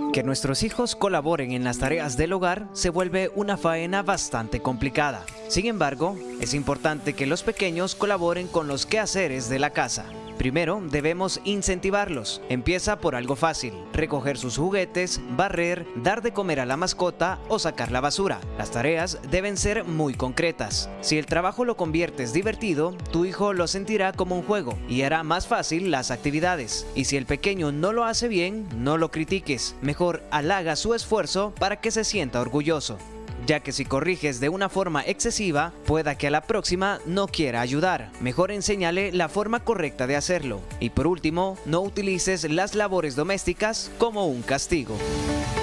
Que nuestros hijos colaboren en las tareas del hogar se vuelve una faena bastante complicada. Sin embargo, es importante que los pequeños colaboren con los quehaceres de la casa. Primero, debemos incentivarlos. Empieza por algo fácil: recoger sus juguetes, barrer, dar de comer a la mascota o sacar la basura. Las tareas deben ser muy concretas. Si el trabajo lo conviertes divertido, tu hijo lo sentirá como un juego y hará más fácil las actividades. Y si el pequeño no lo hace bien, no lo critiques. Mejor halaga su esfuerzo para que se sienta orgulloso, ya que si corriges de una forma excesiva, pueda que a la próxima no quiera ayudar. Mejor enséñale la forma correcta de hacerlo. Y por último, no utilices las labores domésticas como un castigo.